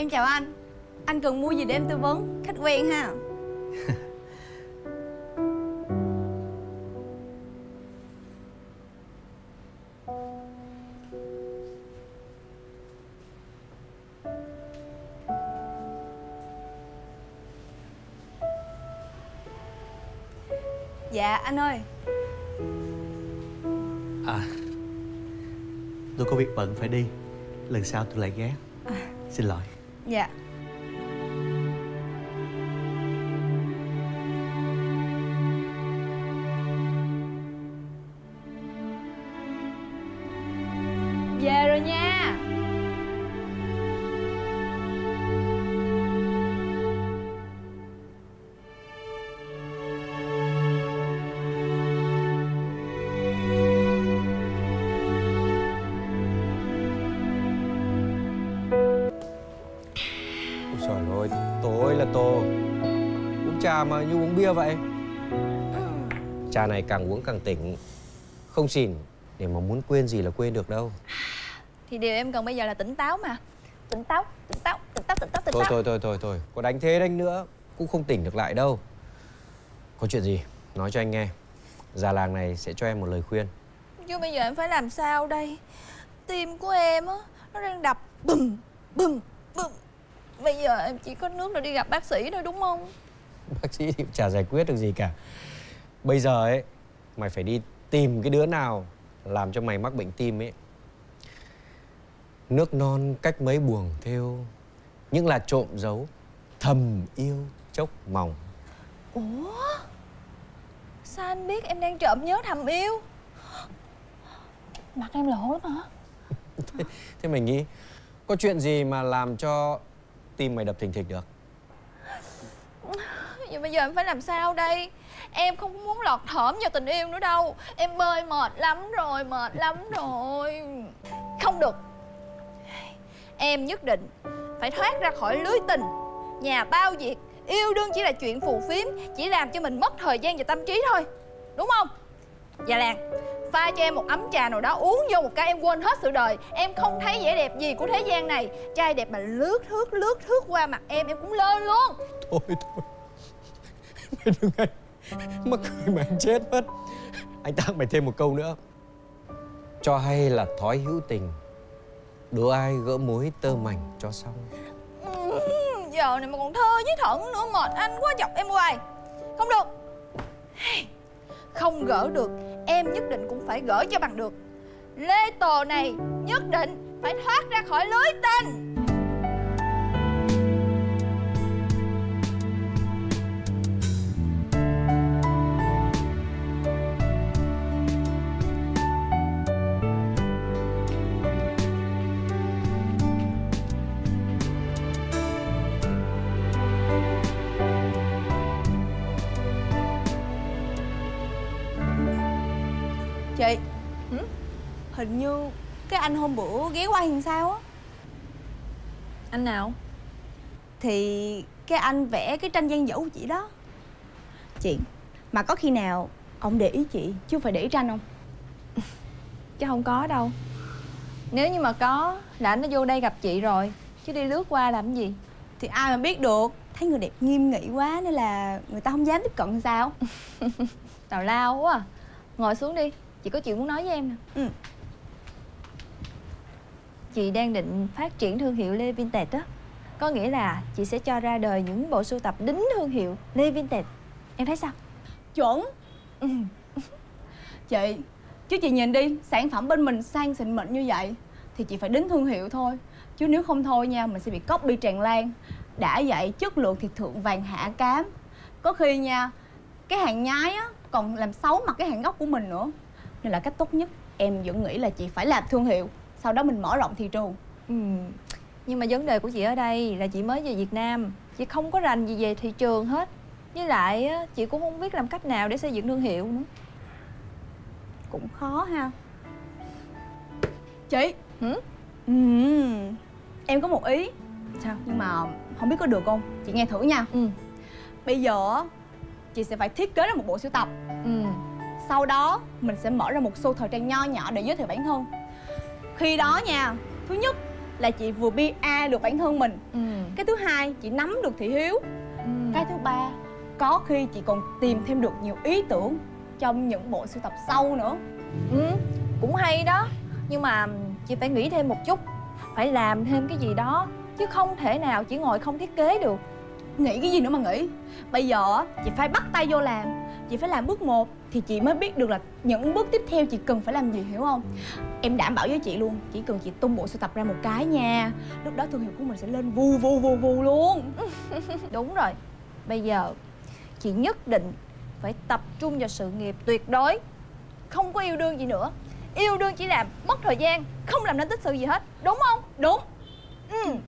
Em chào anh. Anh cần mua gì để em tư vấn? Khách quen ha. Dạ anh ơi. Tôi có việc bận phải đi. Lần sau tôi lại ghé. Xin lỗi. Dạ. Về rồi nha. Trời ơi, Tô ơi là Tô. Uống trà mà như uống bia vậy. Trà này càng uống càng tỉnh. Không xỉn, để mà muốn quên gì là quên được đâu. Thì điều em cần bây giờ là tỉnh táo mà. Tỉnh táo, tỉnh táo, tỉnh táo, tỉnh táo, tỉnh táo. Thôi. Có đánh thế đánh nữa cũng không tỉnh được lại đâu. Có chuyện gì, nói cho anh nghe. Già làng này sẽ cho em một lời khuyên. Nhưng bây giờ em phải làm sao đây? Tim của em á, nó đang đập bùm, bùm, bùm. Bây giờ em chỉ có nước là đi gặp bác sĩ thôi đúng không? Bác sĩ thì chả giải quyết được gì cả. Bây giờ ấy, mày phải đi tìm cái đứa nào làm cho mày mắc bệnh tim ấy. Nước non cách mấy buồng thêu, những là trộm giấu, thầm yêu chốc mỏng. Ủa? Sao anh biết em đang trộm nhớ thầm yêu? Mặt em lộ lắm hả? Thế mày nghĩ có chuyện gì mà làm cho tim mày đập thình thịch được? Vậy bây giờ em phải làm sao đây? Em không muốn lọt thỏm vào tình yêu nữa đâu. Em bơi mệt lắm rồi, mệt lắm rồi. Không được. Em nhất định phải thoát ra khỏi lưới tình nhà bao việc. Yêu đương chỉ là chuyện phù phiếm, chỉ làm cho mình mất thời gian và tâm trí thôi. Đúng không? Dạ Lan, pha cho em một ấm trà nào đó, uống vô một cái em quên hết sự đời. Em không thấy vẻ đẹp gì của thế gian này. Trai đẹp mà lướt thước qua mặt em cũng lên luôn. Thôi mày đừng anh mắc cười mà anh chết mất. Anh tặng mày thêm một câu nữa. Cho hay là thói hữu tình, đố ai gỡ mối tơ mảnh cho xong. Giờ này mà còn thơ với thẩn nữa, mệt anh quá, chọc em hoài. Không được. Không gỡ được, em nhất định cũng phải gỡ cho bằng được. Lê Tồ này nhất định phải thoát ra khỏi lưới tình. Chị. Hình như cái anh hôm bữa ghé qua thì sao á? Anh nào? Thì cái anh vẽ cái tranh gian dở của chị đó. Chị, mà có khi nào ông để ý chị chứ không phải để ý tranh không? Chứ không có đâu. Nếu như mà có là anh nó vô đây gặp chị rồi. Chứ đi lướt qua làm cái gì? Thì ai mà biết được. Thấy người đẹp nghiêm nghị quá nên là người ta không dám tiếp cận sao? Tào lao quá à. Ngồi xuống đi, chị có chuyện muốn nói với em nè. Chị đang định phát triển thương hiệu Lê Vintage đó. Có nghĩa là chị sẽ cho ra đời những bộ sưu tập đính thương hiệu Lê Vintage. Em thấy sao? Chuẩn. Chị, chứ chị nhìn đi, sản phẩm bên mình sang xịn mịn như vậy thì chị phải đính thương hiệu thôi. Chứ nếu không thôi nha, mình sẽ bị copy tràn lan. Đã vậy chất lượng thì thượng vàng hạ cám. Có khi nha, cái hàng nhái á còn làm xấu mặt cái hàng gốc của mình nữa. Nên là cách tốt nhất em vẫn nghĩ là chị phải làm thương hiệu, sau đó mình mở rộng thị trường. Nhưng mà vấn đề của chị ở đây là chị mới về Việt Nam, chị không có rành gì về thị trường hết. Với lại á, chị cũng không biết làm cách nào để xây dựng thương hiệu nữa. Cũng khó ha. Chị. Em có một ý. Sao? Nhưng mà không biết có được không? Chị nghe thử nha. Bây giờ chị sẽ phải thiết kế ra một bộ sưu tập. Sau đó mình sẽ mở ra một show thời trang nho nhỏ để giới thiệu bản thân. Khi đó nha, thứ nhất là chị vừa PR được bản thân mình. Cái thứ hai, chị nắm được thị hiếu. Cái thứ ba, có khi chị còn tìm thêm được nhiều ý tưởng trong những bộ sưu tập sau nữa. Cũng hay đó. Nhưng mà chị phải nghĩ thêm một chút. Phải làm thêm cái gì đó, chứ không thể nào chỉ ngồi không thiết kế được. Nghĩ cái gì nữa mà nghĩ. Bây giờ chị phải bắt tay vô làm. Chị phải làm bước 1 thì chị mới biết được là những bước tiếp theo chị cần phải làm gì, hiểu không? Em đảm bảo với chị luôn, chỉ cần chị tung bộ sưu tập ra một cái nha, lúc đó thương hiệu của mình sẽ lên vù vù vù vù luôn. Đúng rồi. Bây giờ chị nhất định phải tập trung vào sự nghiệp tuyệt đối. Không có yêu đương gì nữa. Yêu đương chỉ làm mất thời gian, không làm nên tích sự gì hết. Đúng không? Đúng.